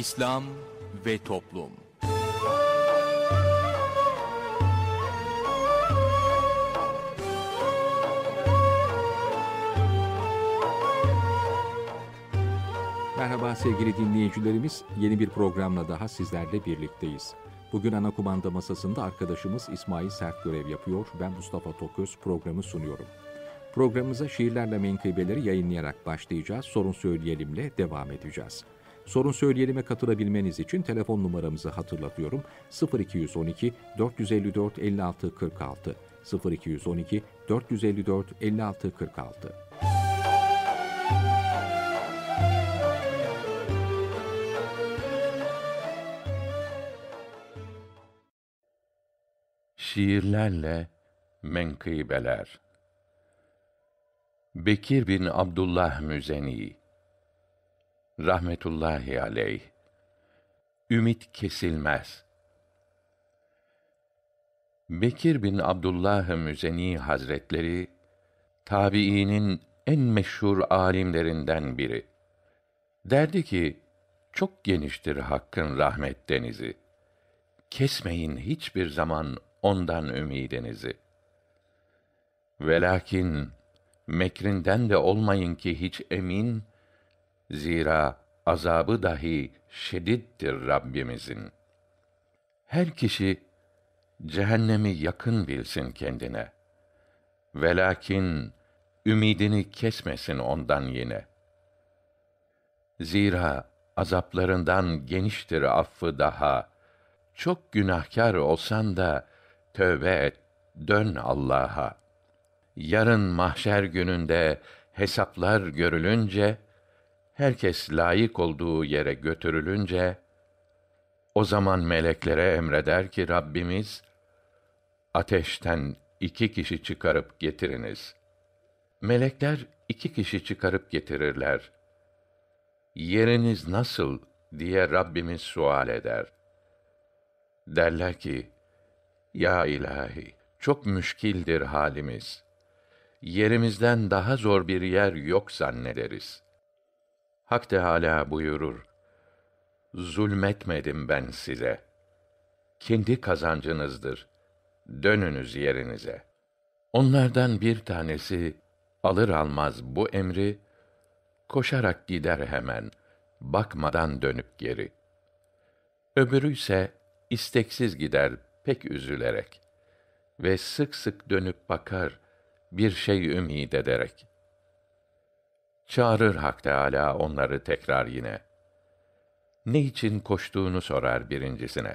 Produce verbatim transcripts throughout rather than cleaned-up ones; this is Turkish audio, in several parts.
İslam ve Toplum. Merhaba sevgili dinleyicilerimiz, yeni bir programla daha sizlerle birlikteyiz. Bugün ana kumanda masasında arkadaşımız İsmail Sert görev yapıyor, ben Mustafa Toköz programı sunuyorum. Programımıza şiirlerle menkıbeleri yayınlayarak başlayacağız, sorun söyleyelimle devam edeceğiz. Sorun söyleyelim'e katılabilmeniz için telefon numaramızı hatırlatıyorum. sıfır iki on iki dört yüz elli dört elli altı kırk altı sıfır iki on iki dört yüz elli dört elli altı kırk altı. Şiirlerle menkıbeler. Bekir bin Abdullah Müzeni rahmetullahi aleyh. Ümit kesilmez. Bekir bin Abdullah Müzeni Hazretleri tabiinin en meşhur alimlerinden biri. Derdi ki, çok geniştir Hakk'ın rahmet denizi. Kesmeyin hiçbir zaman ondan ümidinizi. Velakin mekrinden de olmayın ki hiç emin, zira azabı dahi şediddir Rabbimizin. Her kişi cehennemi yakın bilsin kendine. Velakin ümidini kesmesin ondan yine. Zira azaplarından geniştir affı daha. Çok günahkar olsan da tövbe et, dön Allah'a. Yarın mahşer gününde hesaplar görülünce, herkes layık olduğu yere götürülünce, o zaman meleklere emreder ki Rabbimiz, ateşten iki kişi çıkarıp getiriniz. Melekler iki kişi çıkarıp getirirler. Yeriniz nasıl diye Rabbimiz sual eder. Derler ki, ya ilahi, çok müşkildir halimiz. Yerimizden daha zor bir yer yok zannederiz. Hak Teâlâ buyurur, zulmetmedim ben size. Kendi kazancınızdır. Dönünüz yerinize. Onlardan bir tanesi alır almaz bu emri, koşarak gider hemen, bakmadan dönüp geri. Öbürü ise isteksiz gider pek üzülerek ve sık sık dönüp bakar bir şey ümid ederek. Çağırır Hak Teâlâ onları tekrar yine. Ne için koştuğunu sorar birincisine.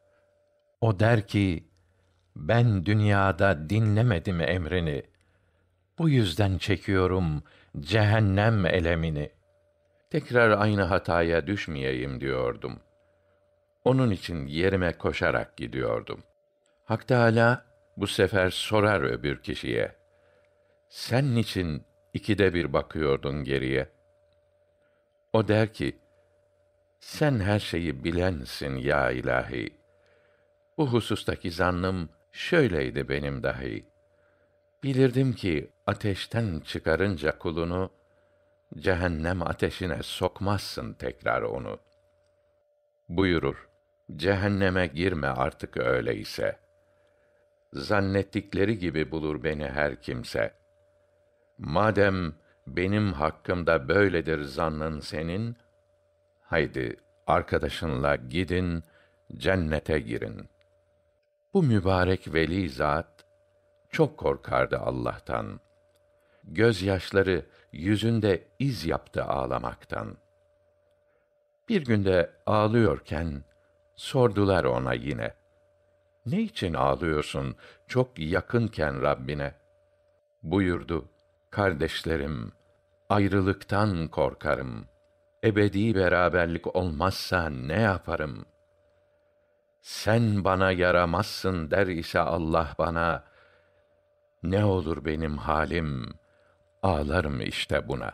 O der ki, ben dünyada dinlemedim emrini. Bu yüzden çekiyorum cehennem elemini. Tekrar aynı hataya düşmeyeyim diyordum. Onun için yerime koşarak gidiyordum. Hak Teâlâ bu sefer sorar öbür kişiye. Sen niçin ikide bir bakıyordun geriye? O der ki, sen her şeyi bilensin ya ilahi. Bu husustaki zannım şöyleydi benim dahi. Bilirdim ki ateşten çıkarınca kulunu, cehennem ateşine sokmazsın tekrar onu. Buyurur, cehenneme girme artık öyleyse. Zannettikleri gibi bulur beni her kimse. Madem benim hakkımda böyledir zannın senin, haydi arkadaşınla gidin, cennete girin. Bu mübarek veli zat, çok korkardı Allah'tan. Gözyaşları yüzünde iz yaptı ağlamaktan. Bir günde ağlıyorken, sordular ona yine. Ne için ağlıyorsun çok yakınken Rabbine? Buyurdu, kardeşlerim, ayrılıktan korkarım. Ebedi beraberlik olmazsa ne yaparım? Sen bana yaramazsın der ise Allah bana, ne olur benim halim, ağlarım işte buna.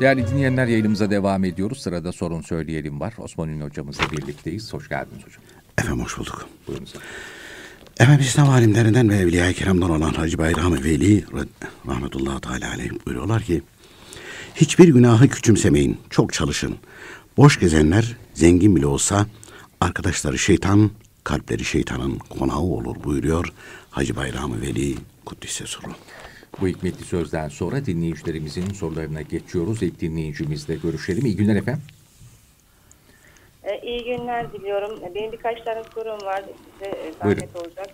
Değerli dinleyenler, yayınımıza devam ediyoruz. Sırada sorun söyleyelim var. Osman Ünlü hocamızla birlikteyiz. Hoş geldiniz hocam. Efendim hoş bulduk. Buyurun efendim. Efendim İslam alimlerinden ve Evliya-i Kiram'dan olan Hacı Bayram Veli rahmetullahi teala aleyh buyuruyorlar ki hiçbir günahı küçümsemeyin, çok çalışın. Boş gezenler zengin bile olsa arkadaşları şeytan, kalpleri şeytanın konağı olur buyuruyor Hacı Bayram Veli Kuddise Sırrı. Bu hikmetli sözden sonra dinleyicilerimizin sorularına geçiyoruz. İlk dinleyicimizle görüşelim. İyi günler efendim. Ee, iyi günler diliyorum. Benim birkaç tane sorum var. Size e, zahmet olacak.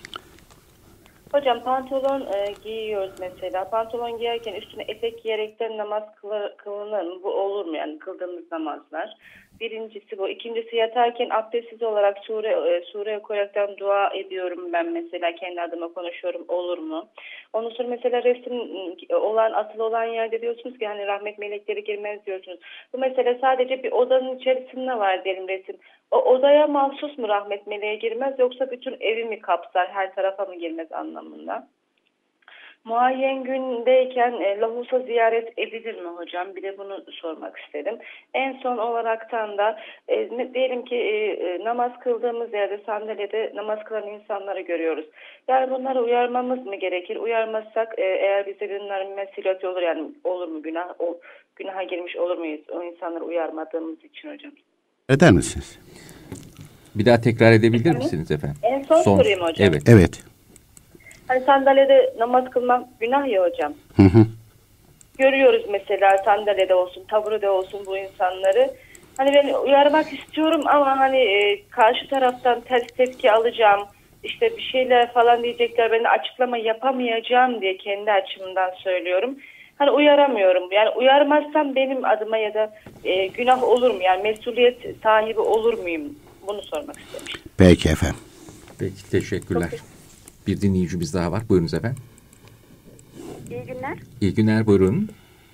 Hocam pantolon e, giyiyoruz mesela. Pantolon giyerken üstüne etek giyerekten namaz kılar, kılınır mı? Bu olur mu yani kıldığımız namazlar? Birincisi bu. İkincisi yatarken abdestsiz olarak sure, e, sure koyaraktan dua ediyorum ben mesela. Kendi adıma konuşuyorum. Olur mu? Ondan sonra mesela resim olan, asılı olan yerde diyorsunuz ki hani rahmet melekleri girmez diyorsunuz. Bu mesela sadece bir odanın içerisinde var diyelim resim. O odaya mahsus mu rahmet meleğe girmez yoksa bütün evi mi kapsar, her tarafa mı girmez anlamında? Muayyen gündeyken e, lahusa ziyaret edilir mi hocam? Bir de bunu sormak istedim. En son olaraktan da e, diyelim ki e, namaz kıldığımız yerde sandalyede namaz kılan insanları görüyoruz. Yani bunları uyarmamız mı gerekir? Uyarmazsak e, eğer bize bunların mesuliyeti olur yani olur mu günah? O, günaha girmiş olur muyuz o insanları uyarmadığımız için hocam? Eder misiniz? Bir daha tekrar edebilir Efendim? misiniz efendim? En son, son sorayım hocam. Evet. Evet. Hani sandalyede namaz kılmak günah ya hocam. Hı hı. Görüyoruz mesela sandalyede olsun, taburede olsun bu insanları. Hani ben uyarmak istiyorum ama hani e, karşı taraftan ters tepki alacağım. İşte bir şeyler falan diyecekler, ben açıklama yapamayacağım diye kendi açımdan söylüyorum. Hani uyaramıyorum. Yani uyarmazsam benim adıma ya da e, günah olur mu? Yani mesuliyet sahibi olur muyum? Bunu sormak istemiştim. Peki efendim. Peki, teşekkürler. Bir dinleyicimiz daha var. Buyurunuz efendim. İyi günler. İyi günler, buyurun.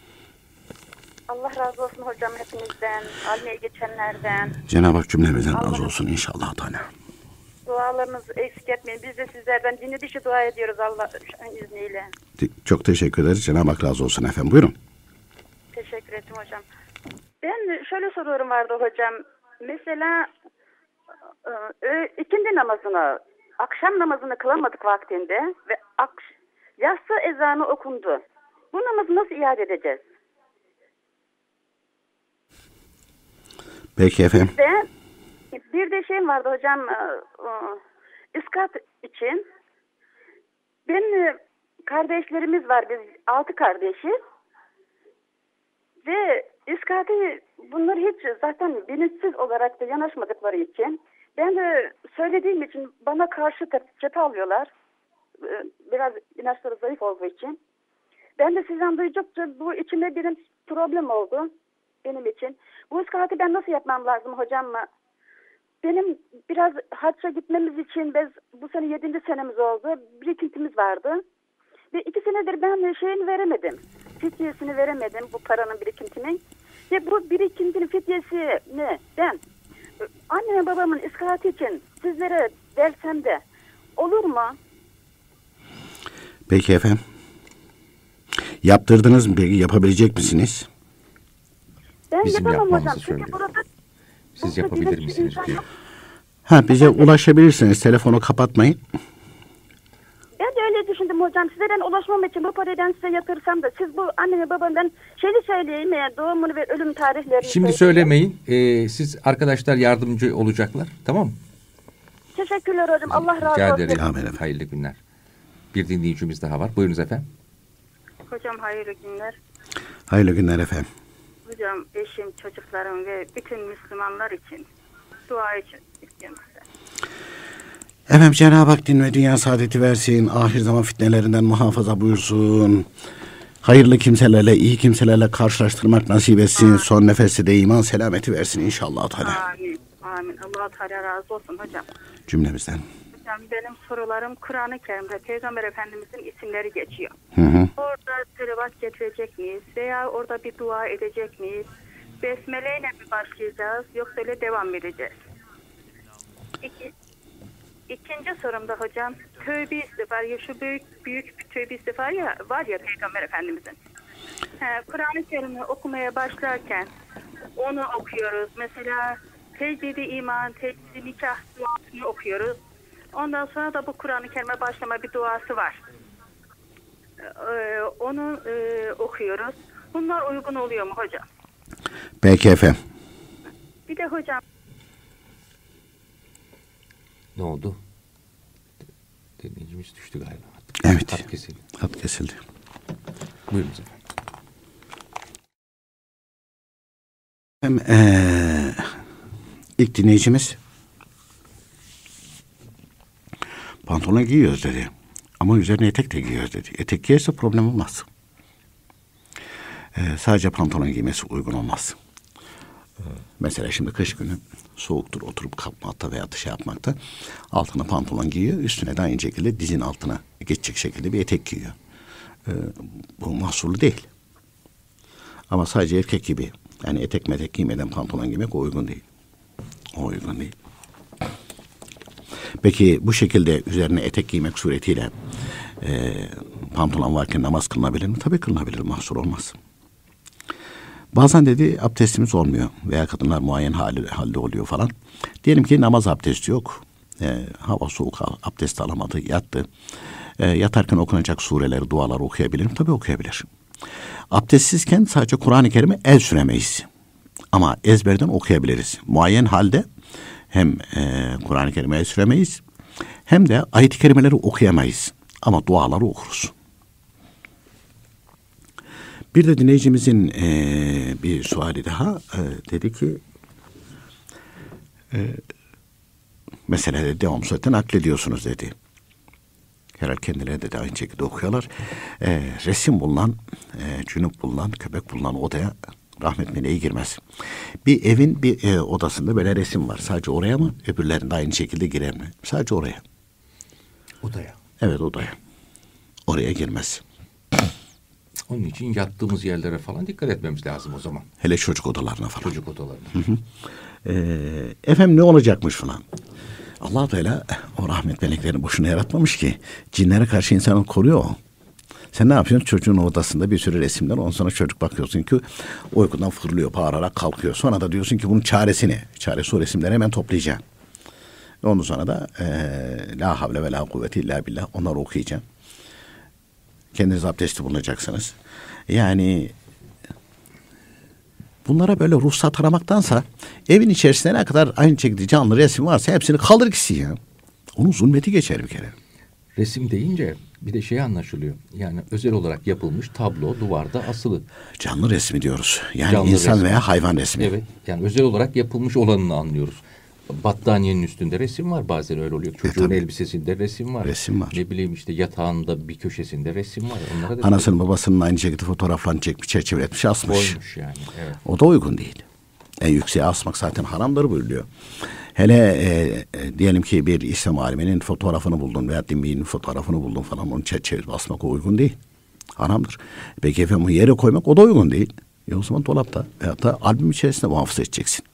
Allah razı olsun hocam hepinizden, almaya geçenlerden. Cenab-ı Hak cümlemizden Allah razı olsun inşallah Teala. Dualarınızı eksik etmeyin. Biz de sizlerden dinle dışı dua ediyoruz Allah'ın izniyle. Te- Çok teşekkür ederiz. Cenab-ı Hak razı olsun efendim. Buyurun. Teşekkür ederim hocam. Ben şöyle soruyorum vardı hocam. Mesela e, ikindi namazını, akşam namazını kılamadık vaktinde ve akş- yatsı ezanı okundu. Bu namazı nasıl iade edeceğiz? Peki efendim. Ve bir de şey vardı hocam, e, e, iskat için. Ben e, kardeşlerimiz var, biz altı kardeşiz. Ve iskatı bunlar hiç zaten bilinçsiz olarak da yanaşmadıkları için. Ben de söylediğim için bana karşı cephe alıyorlar. E, biraz inançları zayıf olduğu için. Ben de sizden duydukça bu içimde bir problem oldu benim için. Bu iskatı ben nasıl yapmam lazım hocam mı? Benim biraz hacca gitmemiz için biz bu sene yedinci senemiz oldu. Birikintimiz vardı. Ve iki senedir ben şeyini veremedim. Fidyesini veremedim bu paranın birikintinin. Ve bu birikintinin fidyesi ne? Ben annem babamın iskatı için sizlere versem de olur mu? Peki efendim. Yaptırdınız mı peki? Yapabilecek misiniz? Ben Bizim yapamam yapmamızı hocam. Çünkü söylüyor. burada Siz burada yapabilir bilinçli misiniz insan diyor. yok. Ha bize ulaşabilirsiniz. Telefonu kapatmayın. Ben de öyle düşündüm hocam. Sizden ulaşmam için bu parayı ben size yatırsam da siz bu anneme babamdan şeyi söyleyeyim ya, doğumunu ve ölüm tarihlerini Şimdi söyleyin. söylemeyin. Ee, siz arkadaşlar yardımcı olacaklar. Tamam mı? Teşekkürler hocam. Allah razı Rica olsun. ederim. Amin efendim. Hayırlı günler. Bir dinleyicimiz daha var. Buyurunuz efendim. Hocam hayırlı günler. Hayırlı günler efendim. Hocam eşim, çocuklarım ve bütün Müslümanlar için dua için istiyorum size. Efendim Cenab-ı Hak din ve dünya saadeti versin. Ahir zaman fitnelerinden muhafaza buyursun. Hayırlı kimselerle, iyi kimselerle karşılaştırmak nasip etsin. Amin. Son nefeste de iman selameti versin inşallah. Amin. Amin. Allah Teala razı olsun hocam. Cümlemizden. Hocam benim sorularım Kur'an-ı Kerim'de Peygamber Efendimizin isimleri geçiyor. Hı hı. Orada salavat getirecek miyiz? Veya orada bir dua edecek miyiz? Besmele ile mi başlayacağız? Yoksa öyle devam edeceğiz? İki, ikinci sorumda hocam tövbe istiğfar ya şu büyük büyük bir tövbe istiğfar ya var ya Peygamber Efendimizin. He, Kur'an-ı Kerim'i okumaya başlarken onu okuyoruz. Mesela tecdidi iman, tecdidi nikah duasını okuyoruz. Ondan sonra da bu Kur'an-ı Kerim'e başlama bir duası var. Ee, onu e, okuyoruz. Bunlar uygun oluyor mu hocam? Peki efendim. Bir de hocam. Ne oldu? Dinleyicimiz düştü galiba. Evet. Hat kesildi. Hat kesildi. Buyurunuz efendim. Hem, ee, ilk dinleyicimiz pantolon giyiyoruz dedi. Ama üzerine etek de giyiyoruz dedi. Etek giyerse problem olmaz. Ee, sadece pantolon giymesi uygun olmaz. Ee, mesela şimdi kış günü soğuktur, oturup kalkmakta veya şey yapmakta altına pantolon giyiyor. Üstüne de aynı şekilde dizin altına geçecek şekilde bir etek giyiyor. Ee, bu mahsurlu değil. Ama sadece erkek gibi yani etek metek giymeden pantolon giymek o uygun değil. O uygun değil. Peki bu şekilde üzerine etek giymek suretiyle e, pantolon varken namaz kılınabilir mi? Tabii kılınabilir. Mahsur olmaz. Bazen dedi abdestimiz olmuyor veya kadınlar muayyen hali, halde oluyor falan. Diyelim ki namaz abdesti yok. E, hava soğuk, abdest alamadı, yattı. E, yatarken okunacak sureleri, duaları okuyabilir mi? Tabii okuyabilir. Abdestsizken sadece Kur'an-ı Kerim'e el süremeyiz. Ama ezberden okuyabiliriz. Muayyen halde hem e, Kur'an-ı Kerim'e el süremeyiz hem de ayet-i kerimeleri okuyamayız. Ama duaları okuruz. Bir de dinleyicimizin e, bir suali daha e, dedi ki e, mesela de devam zaten naklediyorsunuz dedi. Herhalde kendileri de, de aynı şekilde okuyorlar. E, resim bulunan, e, cünüp bulunan, köpek bulunan odaya rahmet meleği girmez. Bir evin bir e, odasında böyle resim var. Sadece oraya mı? Öbürlerinde aynı şekilde girer mi? Sadece oraya. Odaya. Evet odaya. Oraya girmez. Onun için yattığımız yerlere falan dikkat etmemiz lazım o zaman. Hele çocuk odalarına falan. Çocuk odalarına. Hı hı. Ee, efendim ne olacakmış falan. Allah Teala o rahmet meleklerini boşuna yaratmamış ki. Cinlere karşı insanı koruyor o. Sen ne yapıyorsun? Çocuğun odasında bir sürü resimler. Ondan sonra çocuk bakıyorsun ki uykudan fırlıyor, bağırarak kalkıyor. Sonra da diyorsun ki bunun çaresi ne? Çaresi o resimleri hemen toplayacağım. Ondan sonra da ee, la havle ve la kuvvete illa billah onları okuyacağım. Kendiniz abdesti bulunacaksınız. Yani bunlara böyle ruhsat aramaktansa evin içerisinde ne kadar aynı şekilde canlı resim varsa hepsini kaldır gitsin ya. Onun zulmeti geçer bir kere. Resim deyince bir de şey anlaşılıyor. Yani özel olarak yapılmış tablo duvarda asılı. Canlı resmi diyoruz. Yani Canlı insan resmi. veya hayvan resmi. Evet. Yani özel olarak yapılmış olanını anlıyoruz. Battaniyenin üstünde resim var, bazen öyle oluyor. Çocuğun e, elbisesinde resim var. Resim var. Ne bileyim işte yatağında bir köşesinde resim var. Onlara da Anasının babasının aynı şekilde fotoğraflarını çekmiş, çerçeveletmiş, asmış. koymuş yani. Evet. O da uygun değil. En yükseğe asmak zaten haramdır buyuruyor. Hele e, e, diyelim ki bir İslam aliminin fotoğrafını buldun veya dinbinin fotoğrafını buldun falan onu çerçeveletip asmak o uygun değil. Haramdır. Peki efendim yere koymak o da uygun değil. E o zaman dolapta veyahut da albüm içerisinde muhafaza edeceksin.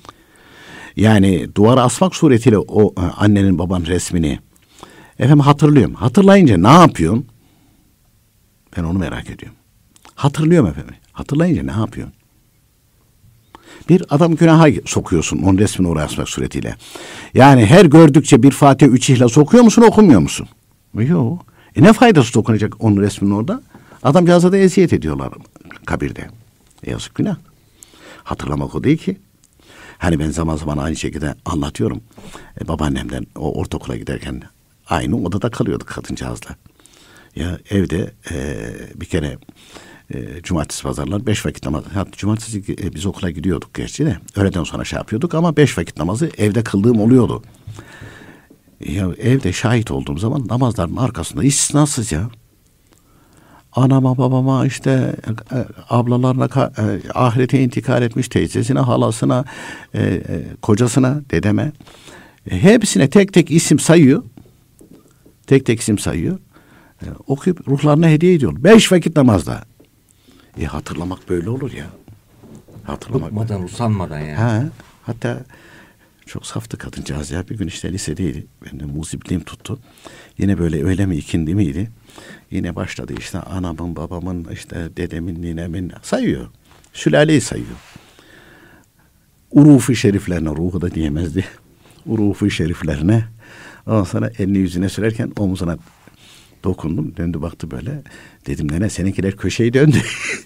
Yani duvara asmak suretiyle o annenin babanın resmini efendim hatırlıyorum. Hatırlayınca ne yapıyorsun? Ben onu merak ediyorum. Hatırlıyorum efendim. Hatırlayınca ne yapıyorsun? Bir adam günaha sokuyorsun onun resmini oraya asmak suretiyle. Yani her gördükçe bir Fatiha üç İhlas okuyor musun okumuyor musun? Yok. E ne faydası dokunacak onun resminin orada? Adamcağıza da eziyet ediyorlar kabirde. E yazık günah. Hatırlamak o değil ki. Hani ben zaman zaman aynı şekilde anlatıyorum. E, babaannemden o ortaokula giderken aynı odada kalıyorduk kadıncağızla. Ya evde e, bir kere e, cumartesi pazarlar beş vakit namazı. Hatta cumartesi e, biz okula gidiyorduk gerçi de. Öğleden sonra şey yapıyorduk ama beş vakit namazı evde kıldığım oluyordu. Ya evde şahit olduğum zaman namazların arkasında istisnasız ya. Anama babama işte e, ablalarına e, ahirete intikal etmiş teyzesine, halasına, e, e, kocasına, dedeme e, hepsine tek tek isim sayıyor. Tek tek isim sayıyor. E, okuyup ruhlarına hediye ediyor. Beş vakit namazda. E, hatırlamak böyle olur ya. Hatırlamak. Bıkmadan, usanmadan yani. Ha, hatta Çok saftı kadıncağız ya. Bir gün işte lisedeydi. Ben de muzipliğim tuttu. Yine böyle öğle mi ikindi miydi? Yine başladı işte anamın, babamın, işte dedemin, ninemin sayıyor. Sülaleyi sayıyor. Urufu şeriflerine, ruhu da diyemezdi. Urufu şeriflerine. Ondan sonra elini yüzüne sürerken omuzuna dokundum. Döndü baktı böyle. Dedim nene seninkiler köşeyi döndü.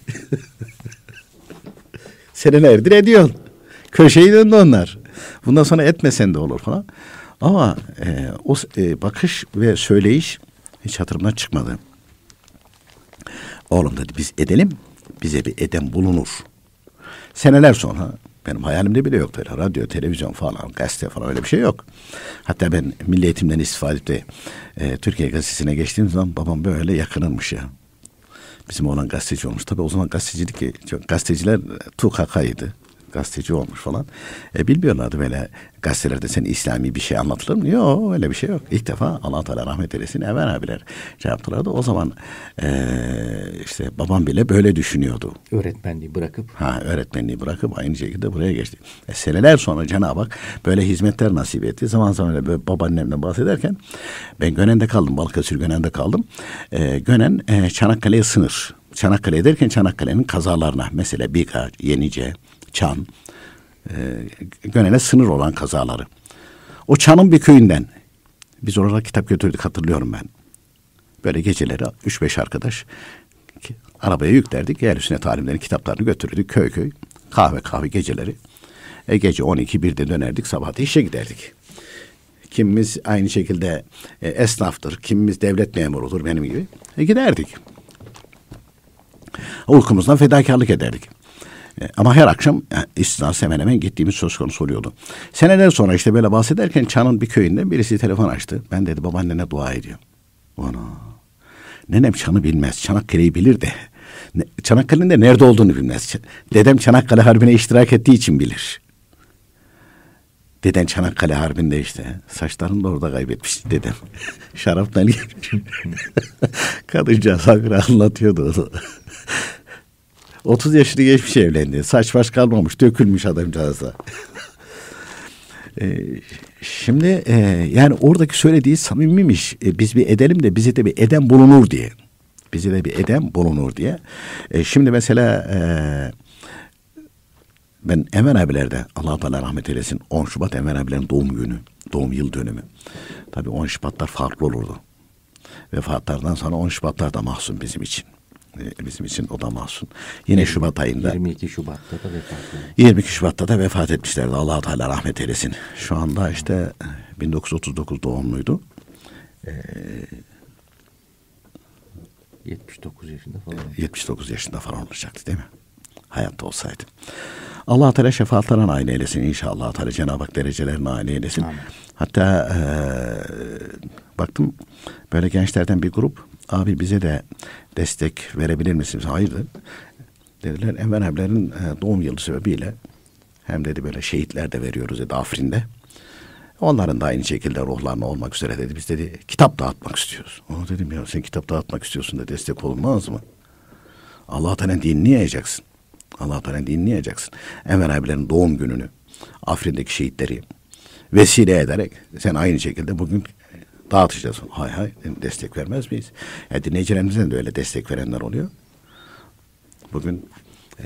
Senelerdir ediyorsun. Köşeyi döndü onlar. Bundan sonra etmesen de olur falan. Ama e, o e, bakış ve söyleyiş hiç hatırımdan çıkmadı. Oğlum dedi biz edelim, bize bir eden bulunur. Seneler sonra benim hayalimde bile yok böyle radyo, televizyon falan, gazete falan öyle bir şey yok. Hatta ben Milli Eğitim'den istifade edip e, Türkiye Gazetesi'ne geçtiğim zaman babam böyle yakınırmış ya. Bizim oğlan gazeteci olmuş. Tabii o zaman gazetecilik, gazeteciler T K K'ydı. Gazeteci olmuş falan. E, bilmiyorlardı böyle gazetelerde sen İslami bir şey anlatılır mı? Yok öyle bir şey yok. İlk defa Allah Teala rahmet eylesin Ever abiler şey yaptılardı. O zaman e, işte babam bile böyle düşünüyordu. Öğretmenliği bırakıp. Ha öğretmenliği bırakıp aynı şekilde buraya geçti. E, seneler sonra Cenab-ı Hak böyle hizmetler nasip etti. Zaman zaman öyle böyle babaannemden bahsederken ben Gönen'de kaldım. Balıkesir Gönen'de kaldım. E, Gönen e, Çanakkale'ye sınır. Çanakkale derken Çanakkale'nin kazalarına mesela Biga, Yenice, Çan, e, Gönen'e sınır olan kazaları. O Çan'ın bir köyünden biz orada kitap götürdük hatırlıyorum ben. Böyle geceleri üç beş arkadaş arabaya yüklerdik. Yer üstüne talimlerin kitaplarını götürürdük köy köy. Kahve kahve geceleri. E, gece on iki birde dönerdik, sabah da işe giderdik. Kimimiz aynı şekilde e, esnaftır, kimimiz devlet memurudur benim gibi. E, giderdik. Uykumuzdan fedakarlık ederdik. Ama her akşam yani istisnası hemen hemen gittiğimiz söz konusu oluyordu. Seneler sonra işte böyle bahsederken Çan'ın bir köyünden birisi telefon açtı. Ben dedi babaannene dua ediyorum. Ana. Nenem Çan'ı bilmez. Çanakkale'yi bilir de. Çanakkale'nin de nerede olduğunu bilmez. Dedem Çanakkale Harbi'ne iştirak ettiği için bilir. Deden Çanakkale Harbi'nde işte. Saçlarını da orada kaybetmiş dedem. Şaraptan gelmiş. Kadıncağız habire anlatıyordu onu. otuz yaşını geçmiş evlendi. Saç baş kalmamış, dökülmüş adamcağıza. ee, şimdi e, yani oradaki söylediği samimiymiş. E, biz bir edelim de bize de bir eden bulunur diye. Bize de bir eden bulunur diye. E, şimdi mesela e, ben Enver abilerde Allah Teala rahmet eylesin on Şubat Enver abilerin doğum günü, doğum yıl dönümü. Tabii on Şubatlar farklı olurdu. Vefatlardan sonra on Şubatlar da mahzun bizim için. Bizim için o da mahzun. Yine Şubat ayında. yirmi iki Şubat'ta da vefat etmişler. yirmi iki Şubat'ta da vefat etmişlerdi. Allah Teala rahmet eylesin. Şu anda işte bin dokuz yüz otuz dokuz doğumluydu. Ee, yetmiş dokuz yaşında falan. yetmiş dokuz yaşında falan olacaktı değil mi? Hayatta olsaydı. Allah Teala şefaatlerine nail eylesin inşallah. Teala Cenab-ı Hak derecelerine nail eylesin. Amin. Hatta e, baktım böyle gençlerden bir grup abi bize de destek verebilir misiniz? Hayır dediler. Enver abilerin doğum yılı sebebiyle hem dedi böyle şehitler de veriyoruz dedi Afrin'de. Onların da aynı şekilde ruhlarına olmak üzere dedi. Biz dedi kitap dağıtmak istiyoruz. O dedim ya sen kitap dağıtmak istiyorsun da destek olmaz mı? Allah Teala'nın dinini yayacaksın. Allah Teala'nın dinini yayacaksın. Enver abilerin doğum gününü Afrin'deki şehitleri vesile ederek sen aynı şekilde bugün dağıtacağız. Hay hay destek vermez miyiz? Yani dinleyicilerimizden de öyle destek verenler oluyor. Bugün e,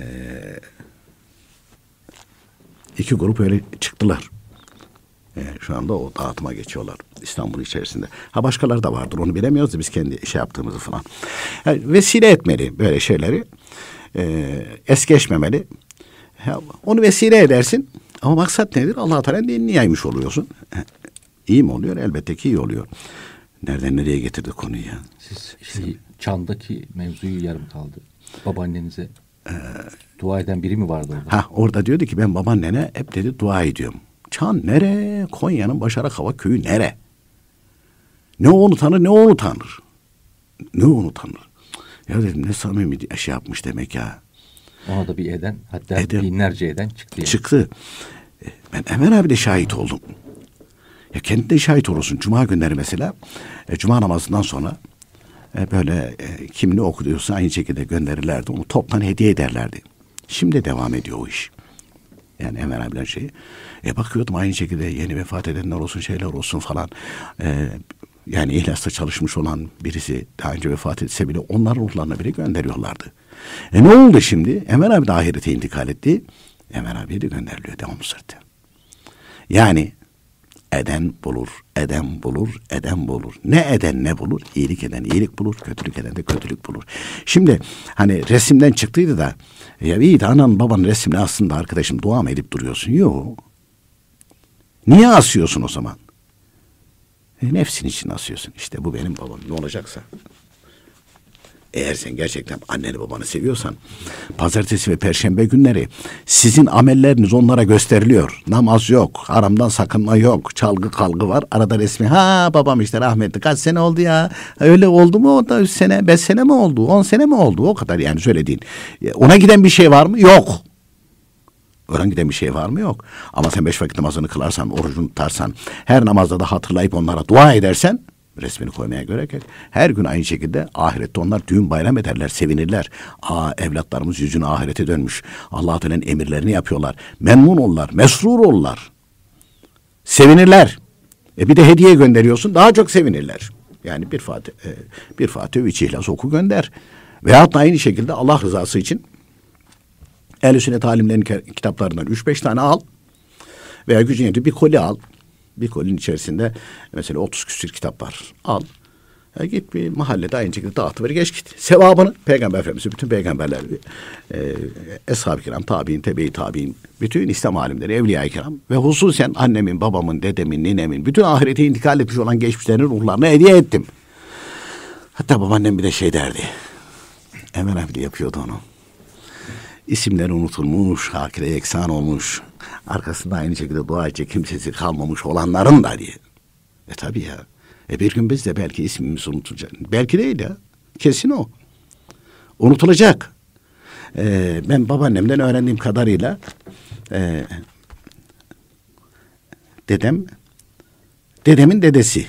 iki grup öyle çıktılar. E, şu anda o dağıtıma geçiyorlar İstanbul içerisinde. Ha başkaları da vardır onu bilemiyoruz da biz kendi şey yaptığımızı falan. Yani vesile etmeli böyle şeyleri. E, es geçmemeli. Ha, onu vesile edersin. Ama maksat nedir? Allah Teala'nın dinini yaymış oluyorsun. İyi mi oluyor? Elbette ki iyi oluyor. Nereden nereye getirdi konuyu ya? Siz şey, Çan'daki mevzuyu yarım kaldı. Babaannenize ee, dua eden biri mi vardı orada? Ha orada diyordu ki ben babaannene hep dedi dua ediyorum. Çan nere? Konya'nın Başarakava köyü nere? Ne onu tanır ne onu tanır. Ne onu tanır. Ya dedim ne samimi şey yapmış demek ya. Ona da bir eden hatta eden, binlerce eden çıktı. Yani. Çıktı. Ben Enver abi de şahit oldum. Ya kendi de şahit olursun. Cuma günleri mesela e, Cuma namazından sonra e, böyle e, kim ne okuyorsa aynı şekilde gönderirlerdi. Onu toptan hediye ederlerdi. Şimdi devam ediyor o iş. Yani Enver abilerin şeyi. E bakıyordum aynı şekilde yeni vefat edenler olsun, şeyler olsun falan. E, yani İhlas'ta çalışmış olan birisi daha önce vefat etse bile onların ruhlarına bile gönderiyorlardı. E ne oldu şimdi? Enver abi de ahirete intikal etti. Enver abiye de gönderiliyor devamlı sırtı. Yani eden bulur, eden bulur, eden bulur. Ne eden ne bulur? İyilik eden iyilik bulur, kötülük eden de kötülük bulur. Şimdi hani resimden çıktıydı da ya iyi de anan babanın resmini aslında arkadaşım dua mı edip duruyorsun? Yok. Niye asıyorsun o zaman? E, nefsin için asıyorsun. İşte bu benim babam. Ne olacaksa. Eğer sen gerçekten anneni babanı seviyorsan pazartesi ve perşembe günleri sizin amelleriniz onlara gösteriliyor. Namaz yok, haramdan sakınma yok, çalgı kalgı var. Arada resmi ha babam işte rahmetli kaç sene oldu ya. Öyle oldu mu o da üç sene, beş sene mi oldu, on sene mi oldu o kadar yani söylediğin. Ona giden bir şey var mı? Yok. Ona giden bir şey var mı? Yok. Ama sen beş vakit namazını kılarsan, orucunu tutarsan, her namazda da hatırlayıp onlara dua edersen resmini koymaya gerek yok. Her gün aynı şekilde ahirette onlar düğün bayram ederler, sevinirler. Aa evlatlarımız yüzünü ahirete dönmüş. Allah Teala'nın emirlerini yapıyorlar. Memnun olurlar, mesrur olurlar. Sevinirler. E bir de hediye gönderiyorsun, daha çok sevinirler. Yani bir Fatih, e, bir Fatih, üç İhlas oku gönder. Veyahut da aynı şekilde Allah rızası için Ehl-i Sünnet alimlerinin kitaplarından üç beş tane al. Veya gücün yetiyor bir koli al. Bir kolinin içerisinde mesela otuz küsür kitap var. Al. Ya git bir mahallede aynı şekilde dağıtıver geç git. Sevabını Peygamber Efendimiz'i bütün peygamberler, e, Eshab-ı Kiram, tabi'in, tebe-i tabi'in, bütün İslam alimleri, evliya-i kiram ve hususen annemin, babamın, dedemin, ninemin, bütün ahirete intikal etmiş olan geçmişlerin ruhlarına hediye ettim. Hatta babaannem bir de şey derdi. Hemen abi de yapıyordu onu. İsimleri unutulmuş, hakire yeksan olmuş, arkasında aynı şekilde dua edecek kimsesi kalmamış olanların da diye. E tabi ya. E bir gün biz de belki ismimiz unutulacak. Belki değil ya. Kesin o. Unutulacak. E, ben babaannemden öğrendiğim kadarıyla e, dedem, dedemin dedesi.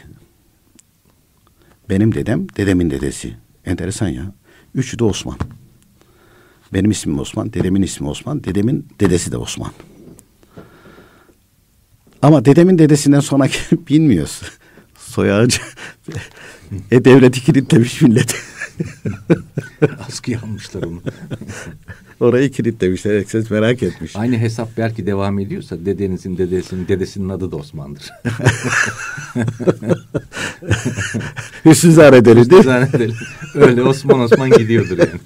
Benim dedem, dedemin dedesi. Enteresan ya. Üçü de Osman. Benim ismim Osman, dedemin ismi Osman, dedemin dedesi de Osman. Ama dedemin dedesinden sonraki bilmiyoruz. Soy ağacı. E devleti kilitlemiş millet. Askıya almışlar onu. Orayı kilitlemişler. Herkes merak etmiş. Aynı hesap belki devam ediyorsa dedenizin dedesinin dedesinin adı da Osman'dır. Hüsnü zannedelim değil mi? Zannedelim. Öyle Osman Osman gidiyordur yani.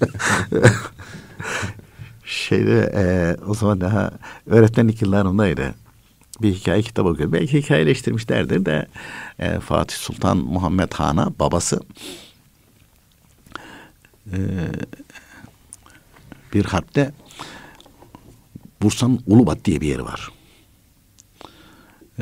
Şeyde e, o zaman daha öğretmenlik yıllarındaydı. Bir hikaye kitabı okuyor. Belki hikayeleştirmişlerdir de e, Fatih Sultan Muhammed Han'a babası e, bir harpte Bursa'nın Ulubat diye bir yeri var. E,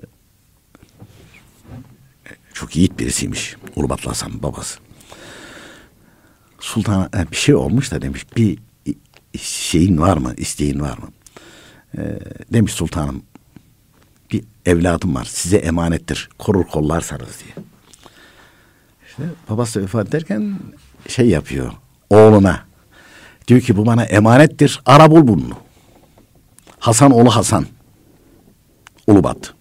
çok yiğit birisiymiş. Ulubatlı Hasan'ın babası. Sultan'a e, bir şey olmuş da demiş bir şeyin var mı, isteğin var mı? E, demiş sultanım bir evladım var size emanettir korur kollarsanız diye. İşte babası vefat ederken şey yapıyor oğluna diyor ki bu bana emanettir ara bul bunu. Hasan oğlu Hasan Ulubat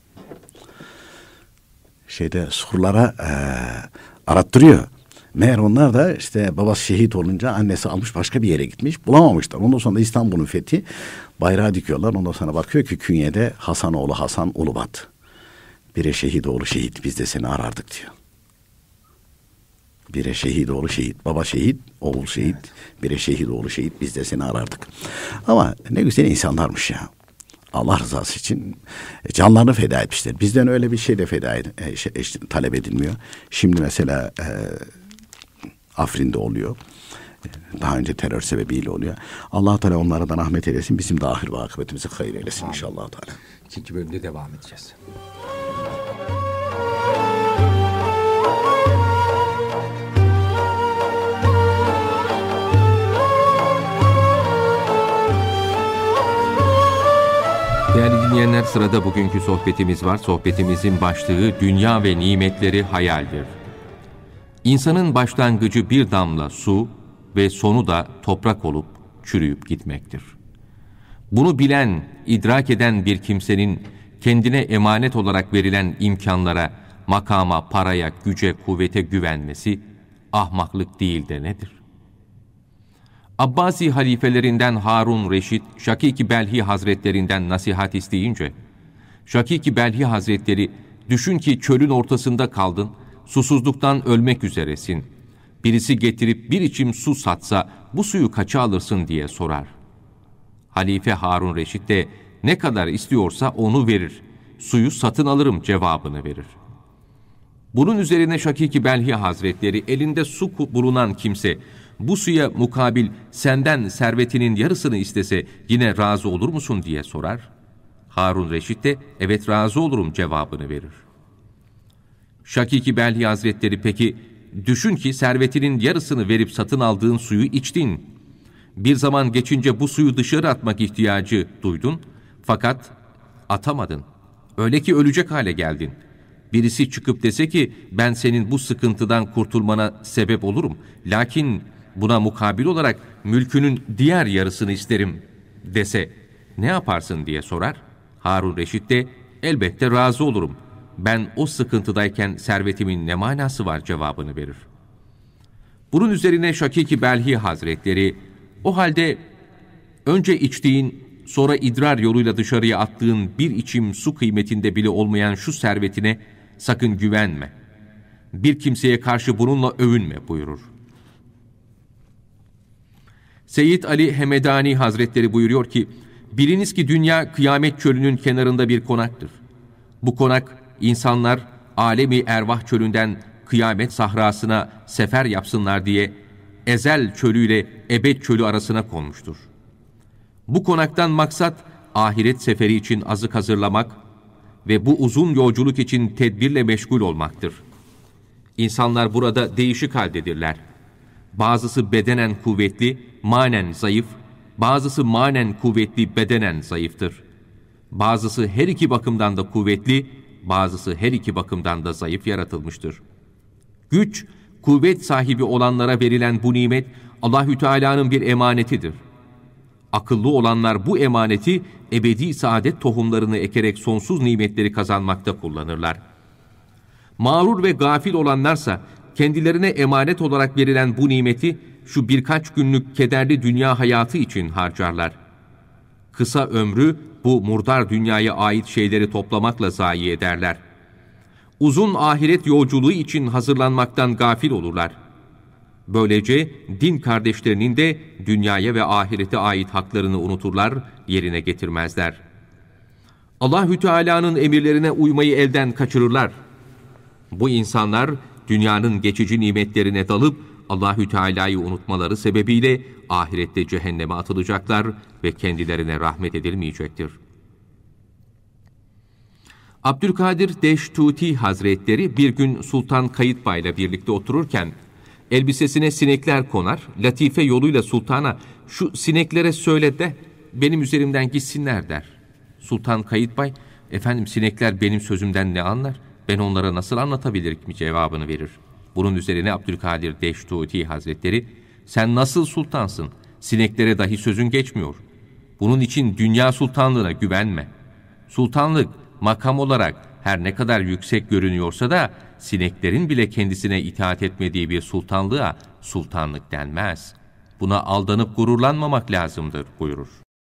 şeyde surlara e, arattırıyor. Meğer onlar da işte babası şehit olunca annesi almış başka bir yere gitmiş bulamamışlar. Ondan sonra da İstanbul'un fethi bayrağı dikiyorlar. Ondan sonra bakıyor ki künyede Hasanoğlu Hasan Ulubat. Bire şehit oğlu şehit biz de seni arardık diyor. Bire şehit oğlu şehit baba şehit oğul şehit bire şehit oğlu şehit biz de seni arardık. Ama ne güzel insanlarmış ya. Allah rızası için canlarını feda etmişler. Bizden öyle bir şey de feda ed- e, şey, e, talep edilmiyor. Şimdi mesela e, Afrin'de oluyor. Daha önce terör sebebiyle oluyor. Allah Teala onlara da rahmet eylesin. Bizim de ahir ve akıbetimizi hayır eylesin Amin. İnşallah Teala. İkinci bölümde devam edeceğiz. Değerli dinleyenler, sırada bugünkü sohbetimiz var. Sohbetimizin başlığı dünya ve nimetleri hayaldir. İnsanın başlangıcı bir damla su ve sonu da toprak olup çürüyüp gitmektir. Bunu bilen, idrak eden bir kimsenin kendine emanet olarak verilen imkanlara, makama, paraya, güce, kuvvete güvenmesi ahmaklık değil de nedir? Abbasi halifelerinden Harun Reşit, Şakik-i Belhi Hazretlerinden nasihat isteyince, Şakik-i Belhi Hazretleri, düşün ki çölün ortasında kaldın, susuzluktan ölmek üzeresin. Birisi getirip bir içim su satsa, bu suyu kaça alırsın diye sorar. Halife Harun Reşit de, ne kadar istiyorsa onu verir. Suyu satın alırım cevabını verir. Bunun üzerine Şakik-i Belhi Hazretleri, elinde su bulunan kimse, bu suya mukabil senden servetinin yarısını istese yine razı olur musun diye sorar. Harun Reşit de, evet razı olurum cevabını verir. Şakik-i Belhi Hazretleri, peki düşün ki servetinin yarısını verip satın aldığın suyu içtin. Bir zaman geçince bu suyu dışarı atmak ihtiyacı duydun, fakat atamadın. Öyle ki ölecek hale geldin. Birisi çıkıp dese ki, ben senin bu sıkıntıdan kurtulmana sebep olurum. Lakin buna mukabil olarak mülkünün diğer yarısını isterim dese, ne yaparsın diye sorar. Harun Reşit de, elbette razı olurum. Ben o sıkıntıdayken servetimin ne manası var cevabını verir. Bunun üzerine Şakik-i Belhi Hazretleri, o halde önce içtiğin, sonra idrar yoluyla dışarıya attığın bir içim su kıymetinde bile olmayan şu servetine sakın güvenme. Bir kimseye karşı bununla övünme buyurur. Seyyid Ali Hemedani Hazretleri buyuruyor ki, biliniz ki dünya kıyamet çölünün kenarında bir konaktır. Bu konak, insanlar alemi ervah çölünden kıyamet sahrasına sefer yapsınlar diye ezel çölüyle ebed çölü arasına konmuştur. Bu konaktan maksat ahiret seferi için azık hazırlamak ve bu uzun yolculuk için tedbirle meşgul olmaktır. İnsanlar burada değişik haldedirler. Bazısı bedenen kuvvetli, manen zayıf, bazısı manen kuvvetli, bedenen zayıftır. Bazısı her iki bakımdan da kuvvetli, bazısı her iki bakımdan da zayıf yaratılmıştır. Güç, kuvvet sahibi olanlara verilen bu nimet, Allahü Teala'nın bir emanetidir. Akıllı olanlar bu emaneti ebedi saadet tohumlarını ekerek sonsuz nimetleri kazanmakta kullanırlar. Mağrur ve gafil olanlarsa kendilerine emanet olarak verilen bu nimeti şu birkaç günlük kederli dünya hayatı için harcarlar. Kısa ömrü bu murdar dünyaya ait şeyleri toplamakla zayi ederler. Uzun ahiret yolculuğu için hazırlanmaktan gafil olurlar. Böylece din kardeşlerinin de dünyaya ve ahirete ait haklarını unuturlar, yerine getirmezler. Allahü Teala'nın emirlerine uymayı elden kaçırırlar. Bu insanlar dünyanın geçici nimetlerine dalıp Allahü Teala'yı unutmaları sebebiyle ahirette cehenneme atılacaklar ve kendilerine rahmet edilmeyecektir. Abdülkadir Deştuti Hazretleri bir gün Sultan Kayıtbay ile birlikte otururken elbisesine sinekler konar, latife yoluyla sultana şu sineklere söyle de benim üzerimden gitsinler der. Sultan Kayıtbay, efendim sinekler benim sözümden ne anlar? Ben onlara nasıl anlatabilirim mi cevabını verir. Bunun üzerine Abdülkadir Deştuti Hazretleri, sen nasıl sultansın? Sineklere dahi sözün geçmiyor. Bunun için dünya sultanlığına güvenme. Sultanlık, makam olarak her ne kadar yüksek görünüyorsa da sineklerin bile kendisine itaat etmediği bir sultanlığa sultanlık denmez. Buna aldanıp gururlanmamak lazımdır buyurur.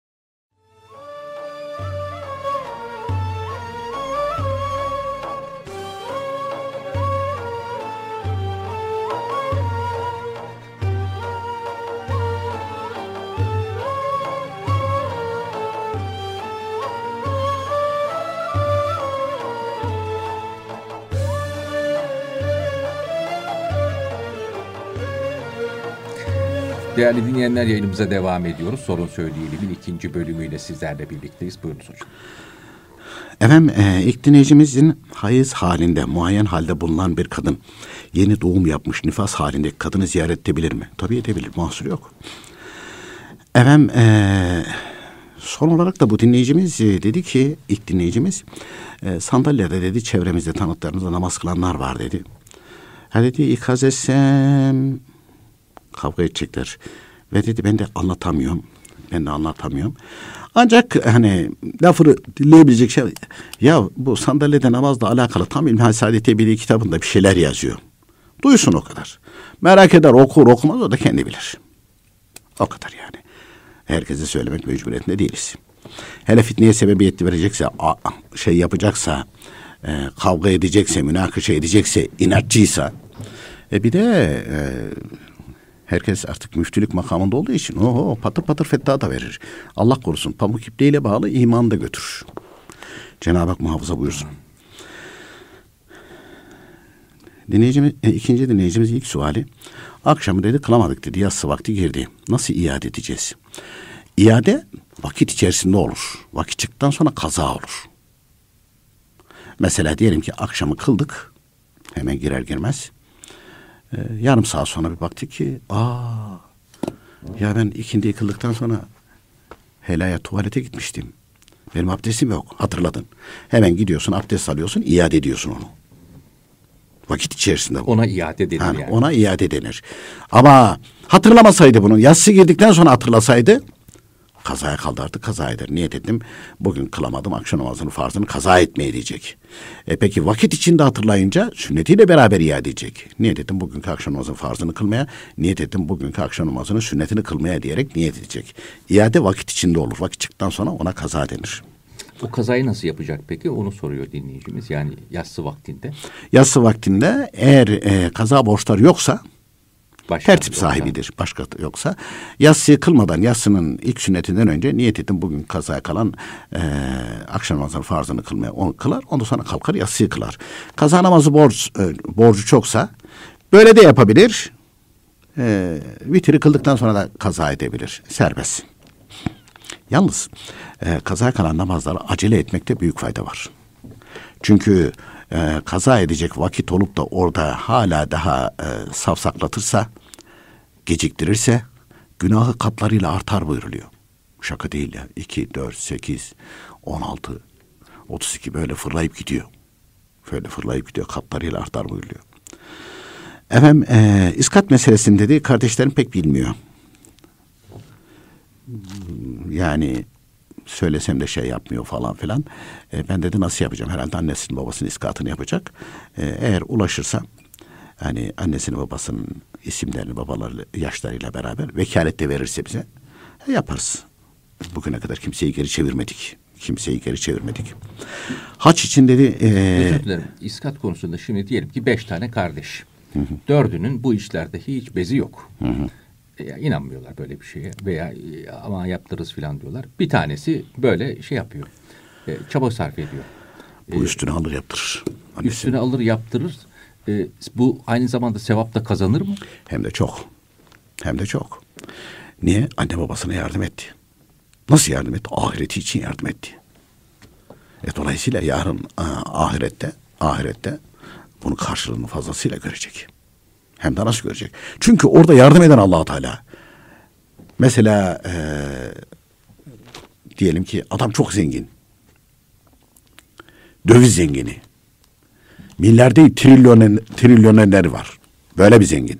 Değerli dinleyenler, yayınımıza devam ediyoruz. Sorun Söyleyelim'in ikinci bölümüyle sizlerle birlikteyiz. Buyurunuz hocam. Efendim e, ilk dinleyicimizin hayız halinde, muayyen halde bulunan bir kadın yeni doğum yapmış nifas halindeki kadını ziyaret edebilir mi? Tabii edebilir, mahsur yok. Efendim e, son olarak da bu dinleyicimiz e, dedi ki, ilk dinleyicimiz e, sandalyede dedi çevremizde tanıklarımızda namaz kılanlar var dedi. Ha dedi ikaz etsem kavga edecekler. Ve dedi ben de anlatamıyorum. Ben de anlatamıyorum. Ancak hani lafı dinleyebilecek şey, ya bu sandalyede namazla alakalı tam İlmihal Saadet Ebbeli kitabında bir şeyler yazıyor. Duysun o kadar. Merak eder, okur okumaz, o da kendi bilir. O kadar yani. Herkese söylemek mecburiyetinde değiliz. Hele fitneye sebebiyet verecekse, şey yapacaksa, e, kavga edecekse, münakaşa edecekse, inatçıysa, e bir de e, herkes artık müftülük makamında olduğu için oho, patır patır fetva da verir. Allah korusun, pamuk ipliğiyle bağlı imanı da götürür. Cenab-ı Hak muhafaza buyursun. Dinleyicimiz, e, ikinci dinleyicimiz ilk suali, akşamı dedi kılamadık dedi, yatsı vakti girdi. Nasıl iade edeceğiz? İade vakit içerisinde olur. Vakit çıktıktan sonra kaza olur. Mesela diyelim ki akşamı kıldık, hemen girer girmez, e, yarım saat sonra bir baktık ki, aa, ya ben ikindiyi kıldıktan sonra helaya tuvalete gitmiştim. Benim abdestim yok. Hatırladın. Hemen gidiyorsun, abdest alıyorsun, iade ediyorsun onu. Vakit içerisinde. Ona iade denir yani. yani. Ona iade denir. Ama hatırlamasaydı bunu, yatsı girdikten sonra hatırlasaydı, kazaya kaldardı, kaza eder. Niyet ettim, bugün kılamadım, akşam namazının farzını kaza etmeye diyecek. E peki vakit içinde hatırlayınca sünnetiyle beraber iade edecek. Niyet ettim bugünkü akşam namazının farzını kılmaya, niyet ettim bugünkü akşam namazının sünnetini kılmaya diyerek niyet edecek. İade vakit içinde olur. Vakit çıktıktan sonra ona kaza denir. O kazayı nasıl yapacak peki? Onu soruyor dinleyicimiz. Yani yatsı vaktinde. Yatsı vaktinde eğer e, kaza borçları yoksa, Başka tertip sahibidir. Başka yoksa yatsıyı kılmadan, yatsının ilk sünnetinden önce niyet ettim bugün kazaya kalan e, akşam namazının farzını kılmaya, onu kılar. Ondan sonra kalkar yatsıyı kılar. Kaza namazı borç, e, borcu çoksa böyle de yapabilir. E, vitri kıldıktan sonra da kaza edebilir. Serbest. Yalnız e, kazaya kalan namazları acele etmekte büyük fayda var. Çünkü e, kaza edecek vakit olup da orada hala daha e, safsaklatırsa, geciktirirse günahı katlarıyla artar buyuruluyor. Şaka değil ya. iki, dört, sekiz, on altı, otuz iki böyle fırlayıp gidiyor. Böyle fırlayıp gidiyor. Katlarıyla artar buyuruluyor. Efendim e, iskat meselesini dedi kardeşlerim pek bilmiyor. Yani söylesem de şey yapmıyor falan filan. E, ben dedi nasıl yapacağım? Herhalde annesinin babasının iskatını yapacak. E, eğer ulaşırsa hani annesinin babasının isimlerini babaları yaşlarıyla beraber vekalette verirse bize e, yaparız. Bugüne kadar kimseyi geri çevirmedik. Kimseyi geri çevirmedik. Haç için dedi. E, Özür dilerim. İskat konusunda şimdi diyelim ki beş tane kardeş. Hı hı. Dördünün bu işlerde hiç bezi yok. Hı hı. E, inanmıyorlar böyle bir şeye veya e, ama yaptırırız filan diyorlar. Bir tanesi böyle şey yapıyor. E, çaba sarf ediyor. Bu e, üstüne alır yaptırır. Annesi. Üstüne alır yaptırır. E, bu aynı zamanda sevap da kazanır mı? Hem de çok. Hem de çok. Niye? Anne babasına yardım etti. Nasıl yardım etti? Ahireti için yardım etti. E, dolayısıyla yarın a, ahirette ahirette bunun karşılığını fazlasıyla görecek. Hem de nasıl görecek? Çünkü orada yardım eden Allah-u Teala. Mesela e, diyelim ki adam çok zengin. Döviz zengini. Milyar değil trilyoner, trilyonerleri var. Böyle bir zengin.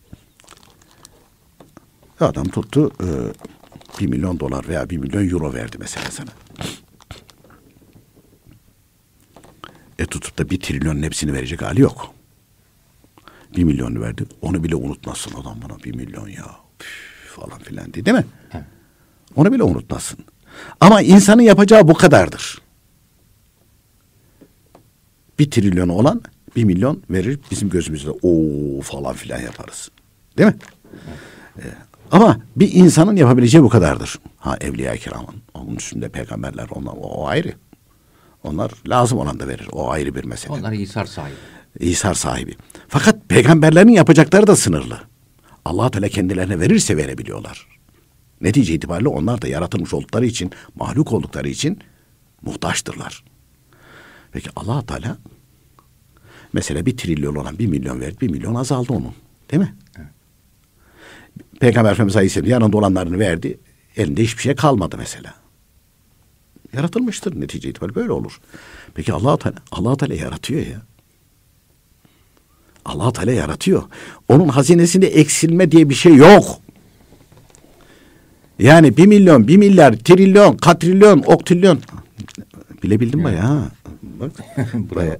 Adam tuttu e, bir milyon dolar veya bir milyon euro verdi mesela sana. E tutup da bir trilyonun hepsini verecek hali yok. Bir milyonu verdi. Onu bile unutmasın adam bana bir milyon ya Üf, falan filan diye değil mi? Hı. Onu bile unutmasın. Ama insanın yapacağı bu kadardır. Bir trilyonu olan bir milyon verir bizim gözümüzde ooo falan filan yaparız. Değil mi? Ee, ama bir insanın yapabileceği bu kadardır. Ha Evliya-i Kiram'ın onun üstünde peygamberler onlar o, o ayrı. Onlar lazım olan da verir. O ayrı bir mesele. Onlar İsar sahibi. İsar sahibi. Fakat peygamberlerin yapacakları da sınırlı. Allah Teala kendilerine verirse verebiliyorlar. Netice itibariyle onlar da yaratılmış oldukları için, mahluk oldukları için muhtaçtırlar. Peki Allah Teala mesela bir trilyon olan bir milyon verdi, bir milyon azaldı onun. Değil mi? Evet. Peygamber Efendimiz Aleyhisselam yanında olanlarını verdi, elinde hiçbir şey kalmadı mesela. Yaratılmıştır netice itibariyle böyle olur. Peki Allah Teala Allah Teala yaratıyor ya. Allah Teala yaratıyor. Onun hazinesinde eksilme diye bir şey yok. Yani bir milyon, bir milyar, trilyon, katrilyon, oktrilyon. Bilebildim evet. Bayağı ha. Bak. Bayağı.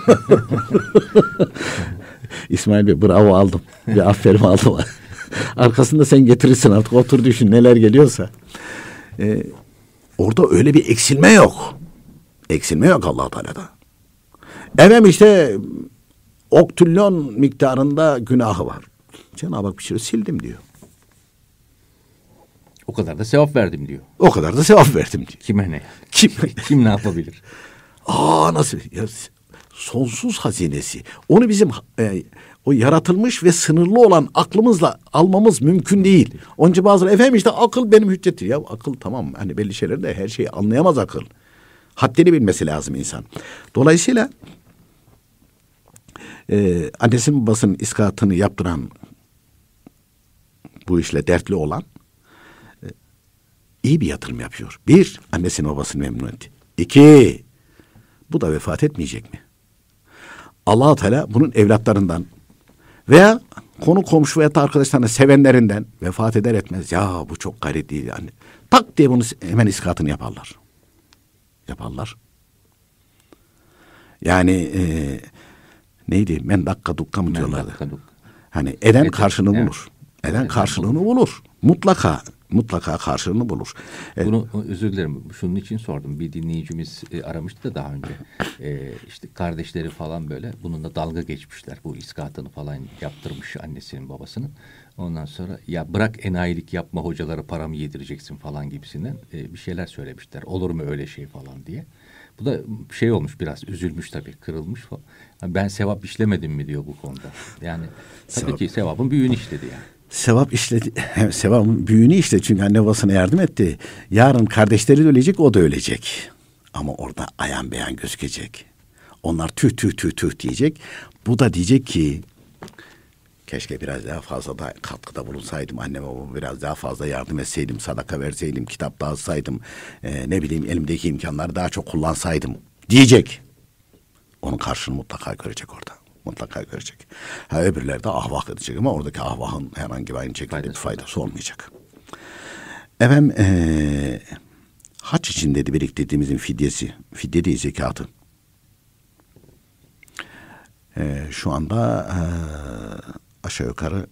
İsmail Bey bravo aldım. Bir aferin aldım. Arkasında sen getirirsin artık, otur düşün neler geliyorsa. Ee, orada öyle bir eksilme yok. Eksilme yok Allah-u Teala'da. Efendim işte oktrilyon miktarında günahı var. Cenab-ı Hak bir şey sildim diyor. O kadar da sevap verdim diyor. O kadar da sevap verdim diyor. Kime ne? Kim? Kim ne yapabilir? Aa nasıl? Ya, sonsuz hazinesi. Onu bizim e, o yaratılmış ve sınırlı olan aklımızla almamız mümkün değil. Onun için bazıları efendim işte akıl benim hüccettir. Ya akıl tamam hani belli şeylerde her şeyi anlayamaz akıl. Haddini bilmesi lazım insan. Dolayısıyla e, annesinin babasının iskatını yaptıran, bu işle dertli olan e, iyi bir yatırım yapıyor. Bir, annesinin babasını memnun etti. İki, bu da vefat etmeyecek mi? Allah-u Teala bunun evlatlarından veya konu komşu veya arkadaşlarına sevenlerinden vefat eder etmez. Ya bu çok gayret değil yani. Tak diye bunu hemen iskatını yaparlar. Yaparlar. Yani e, neydi? Men dakika dukka mı diyorlardı? Hani eden evet, karşılığını evet. bulur. Eden evet, karşılığını bulur. bulur. Mutlaka. Mutlaka karşılığını bulur. Bunu özür dilerim. Şunun için sordum. Bir dinleyicimiz e, aramıştı da daha önce. E, işte kardeşleri falan böyle bununla dalga geçmişler. Bu iskatını falan yaptırmış annesinin babasının. Ondan sonra ya bırak enayilik yapma, hocalara paramı yedireceksin falan gibisinden e, bir şeyler söylemişler. Olur mu öyle şey falan diye. Bu da şey olmuş, biraz üzülmüş tabii, kırılmış falan. Ben sevap işlemedim mi diyor bu konuda. Yani tabii sevap. Ki sevabın büyüğünü işledi yani. Sevap işledi. Sevabın büyüğünü işte çünkü anne babasına yardım etti. Yarın kardeşleri de ölecek, o da ölecek. Ama orada ayan beyan gözükecek. Onlar tüh tüh tüh tüh diyecek. Bu da diyecek ki keşke biraz daha fazla da katkıda bulunsaydım. Anneme babama biraz daha fazla yardım etseydim. Sadaka verseydim. Kitap dağıtsaydım. E, ne bileyim elimdeki imkanları daha çok kullansaydım diyecek. Onun karşılığını mutlaka görecek orada. Mutlaka görecek. Ha, öbürleri de ahvak edecek ama oradaki ahvakın herhangi bir aynı şekilde faydası bir faydası var. olmayacak. Efendim ee, hac için dedi biriktirdiğimizin fidyesi. Fidye değil, zekatı. E, şu anda e, aşağı yukarı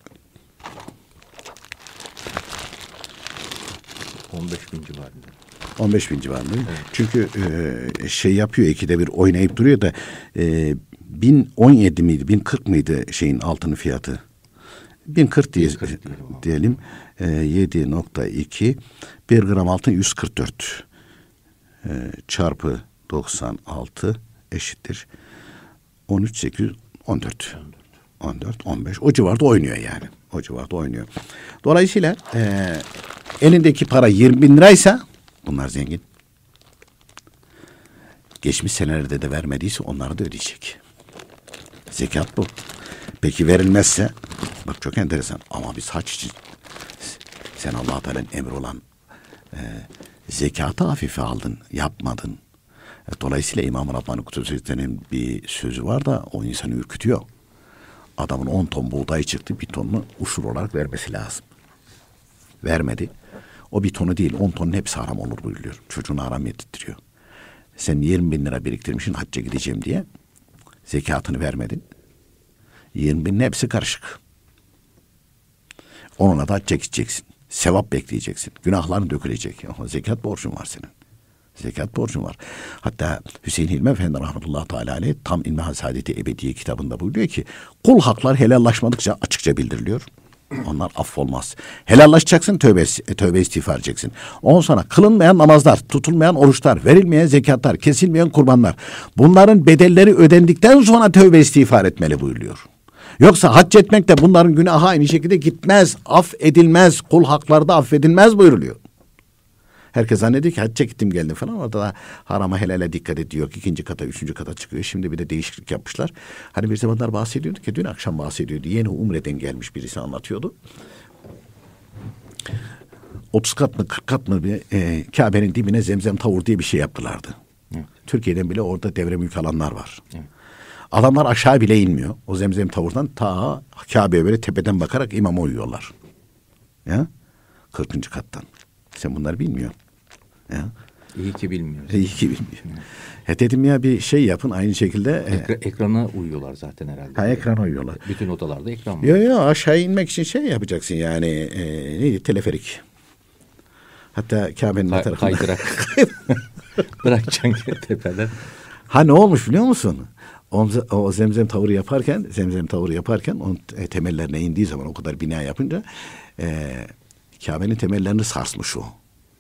on beş bin civarında. on beş bin civarında. Evet. Çünkü e, şey yapıyor, ikide bir oynayıp duruyor da e, bin on yedi miydi, bin kırk mıydı şeyin altının fiyatı? bin kırk diye, diyelim. E, yedi nokta iki bir gram altın yüz kırk dört e, çarpı doksan altı eşittir on üç sekiz yüz on dört. on dört, on beş o civarda oynuyor yani. O civarda oynuyor. Dolayısıyla e, elindeki para yirmi bin liraysa bunlar zengin. Geçmiş senelerde de vermediyse onları da ödeyecek. Zekat bu. Peki verilmezse bak çok enteresan ama biz hac için sen Allah-u Teala'nın emri olan e, zekatı hafife aldın, yapmadın. E, dolayısıyla İmam-ı Rabbani Kudüs'ün bir sözü var da o insanı ürkütüyor. Adamın on ton buğday çıktı, bir tonunu uşur olarak vermesi lazım. Vermedi. O bir tonu değil, on tonun hepsi haram olur buyuruyor. Çocuğunu haram yedirtiyor. Sen yirmi bin lira biriktirmişsin hacca gideceğim diye. Zekatını vermedin. yirmi binin hepsi karışık. Onunla da hacca gideceksin. Sevap bekleyeceksin. Günahların dökülecek. Ama zekat borcun var senin. Zekat borcun var. Hatta Hüseyin Hilmi Efendi rahmetullahi teala aleyh tam İlmi Hasadeti Ebediye kitabında buyuruyor ki kul haklar helallaşmadıkça açıkça bildiriliyor. Onlar affolmaz. Helallaşacaksın, tövbe, tövbe istiğfar edeceksin. Ondan sonra kılınmayan namazlar, tutulmayan oruçlar, verilmeyen zekatlar, kesilmeyen kurbanlar. Bunların bedelleri ödendikten sonra tövbe istiğfar etmeli buyuruyor. Yoksa hac etmekle bunların günahı aynı şekilde gitmez, aff edilmez, kul hakları da affedilmez buyuruluyor. Herkes zannediyor ki hacca gittim geldim falan, orada da harama helale dikkat ediyor. İkinci kata, üçüncü kata çıkıyor. Şimdi bir de değişiklik yapmışlar. Hani bir zamanlar bahsediyordu ki, dün akşam bahsediyordu. Yeni Umre'den gelmiş birisi anlatıyordu. otuz kat mı kırk kat mı bir e, Kabe'nin dibine zemzem tavur diye bir şey yaptılardı. Evet. Türkiye'den bile orada devre mülk alanlar var. Evet. Adamlar aşağı bile inmiyor. O zemzem tavurdan ta Kabe'ye böyle tepeden bakarak imama uyuyorlar. Ya? kırkıncı kattan. Sen bunları bilmiyorsun. Ya. İyi ki bilmiyoruz. İyi ki bilmiyor. He dedim ya bir şey yapın aynı şekilde. Ekra, ekrana uyuyorlar zaten herhalde. Ha, ekrana uyuyorlar. Bütün odalarda ekran var. Yok yok aşağı inmek için şey yapacaksın yani e, neydi teleferik. Hatta Kabe'nin Ka- tarafında. Kaydırak. Bırakacaksın tepeden. Ha ne olmuş biliyor musun? O, o zemzem tavırı yaparken, zemzem tavırı yaparken onun temellerine indiği zaman o kadar bina yapınca e, Kabe'nin temellerini sarsmış o.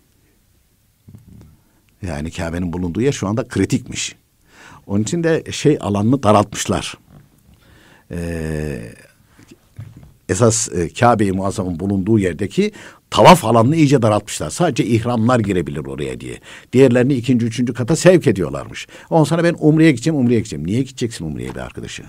Yani Kabe'nin bulunduğu yer şu anda kritikmiş. Onun için de şey alanını daraltmışlar. Ee, esas e, Kabe-i Muazzam'ın bulunduğu yerdeki tavaf alanını iyice daraltmışlar. Sadece ihramlar girebilir oraya diye. Diğerlerini ikinci, üçüncü kata sevk ediyorlarmış. Ondan sonra ben Umre'ye gideceğim, Umre'ye gideceğim. Niye gideceksin Umre'ye be arkadaşı?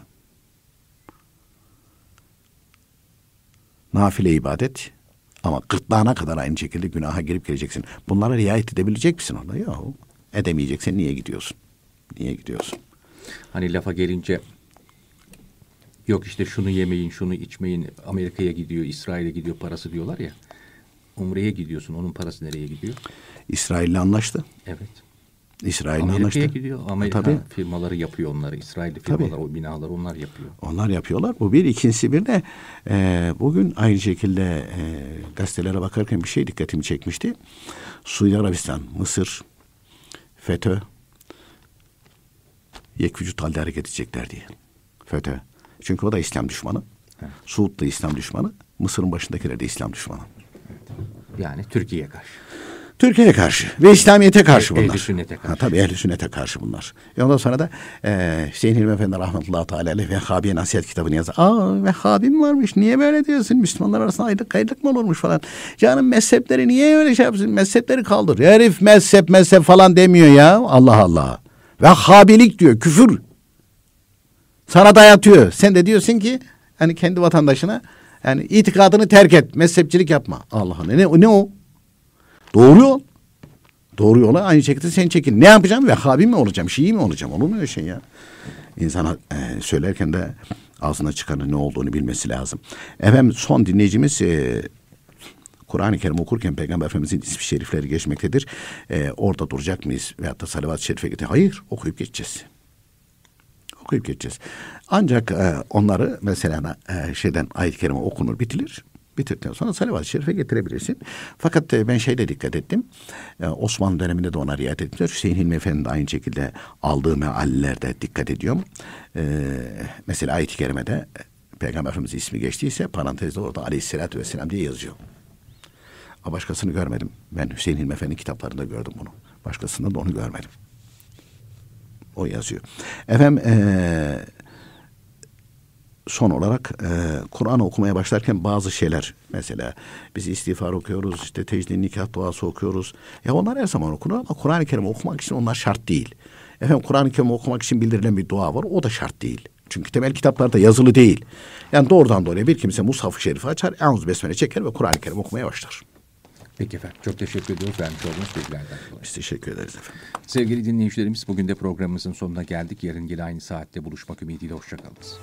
Nafile ibadet. Ama gırtlağına kadar aynı şekilde günaha girip geleceksin. Bunlara riayet edebilecek misin orada? Yok. Edemeyeceksen niye gidiyorsun? Niye gidiyorsun? Hani lafa gelince yok işte şunu yemeyin, şunu içmeyin. Amerika'ya gidiyor, İsrail'e gidiyor parası diyorlar ya. Umre'ye gidiyorsun. Onun parası nereye gidiyor? İsrail'le anlaştı. Evet. İsrail'le Amerika'ya anlaştı. gidiyor. Amerika Tabii. firmaları yapıyor onları. İsrailli firmalar, Tabii. o binaları onlar yapıyor. Onlar yapıyorlar. Bu bir. İkincisi bir de e, bugün aynı şekilde e, gazetelere bakarken bir şey dikkatimi çekmişti. Suudi Arabistan, Mısır, FETÖ yekvücut halde hareket edecekler diye. FETÖ. Çünkü o da İslam düşmanı. Evet. Suud da İslam düşmanı. Mısır'ın başındakiler de İslam düşmanı. Yani Türkiye'ye karşı. Türkiye'ye karşı ve İslamiyet'e karşı bunlar. Ehli sünnete karşı. Ha, tabii ehli sünnete karşı bunlar. E ondan sonra da e, Hüseyin Hilmi Efendi rahmetullahi teala aleyh Vehhabiye nasihat kitabını yazar. Aa Vehhabi mi varmış? Niye böyle diyorsun? Müslümanlar arasında ayrılık ayrılık mı olurmuş falan. Canım mezhepleri niye öyle şey yapsın? Mezhepleri kaldır. Herif mezhep mezhep falan demiyor ya. Allah Allah. Vehhabilik diyor. Küfür. Sana dayatıyor. Sen de diyorsun ki hani kendi vatandaşına yani itikadını terk et. Mezhepçilik yapma. Allah Allah. Ne, ne o? Doğru yol. Doğru yola aynı şekilde sen çekin. Ne yapacağım? Vehhabi mi olacağım? Şii mi olacağım? Olur mu öyle şey ya? İnsana e, söylerken de ağzına çıkanın ne olduğunu bilmesi lazım. Efendim son dinleyicimiz e, Kur'an-ı Kerim okurken Peygamber Efendimizin ismi şerifleri geçmektedir. E, orada duracak mıyız? Veyahut da salavat-ı şerife getir. Hayır, okuyup geçeceğiz. Okuyup geçeceğiz. Ancak e, onları mesela e, şeyden ayet-i kerime okunur, bitilir. Bitirdikten sonra salavat-ı şerife getirebilirsin. Fakat e, ben şeyde dikkat ettim. E, Osmanlı döneminde de ona riayet etmişler. Hüseyin Hilmi Efendi de aynı şekilde aldığı meallerde dikkat ediyorum. E, mesela ayet-i kerimede e, Peygamber Efendimiz'in ismi geçtiyse parantezde orada aleyhissalatü vesselam diye yazıyor. Ama başkasını görmedim. Ben Hüseyin Hilmi Efendi'nin kitaplarında gördüm bunu. Başkasında da onu görmedim. O yazıyor. Efendim eee son olarak e, Kur'an okumaya başlarken bazı şeyler mesela biz istiğfar okuyoruz, işte tecdid nikah duası okuyoruz. Ya onlar her zaman okunur ama Kur'an-ı Kerim okumak için onlar şart değil. Efendim Kur'an-ı Kerim okumak için bildirilen bir dua var, o da şart değil. Çünkü temel kitaplarda yazılı değil. Yani doğrudan doğruya bir kimse Mushaf-ı Şerif'i açar, Eûzü Besmele çeker ve Kur'an-ı Kerim okumaya başlar. Peki efendim. Çok teşekkür ediyoruz vermiş olduğunuz bilgilerden dolayı. Biz teşekkür ederiz efendim. Sevgili dinleyicilerimiz, bugün de programımızın sonuna geldik. Yarın yine aynı saatte buluşmak ümidiyle hoşçakalınız.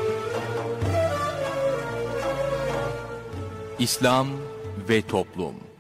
İslam ve Toplum.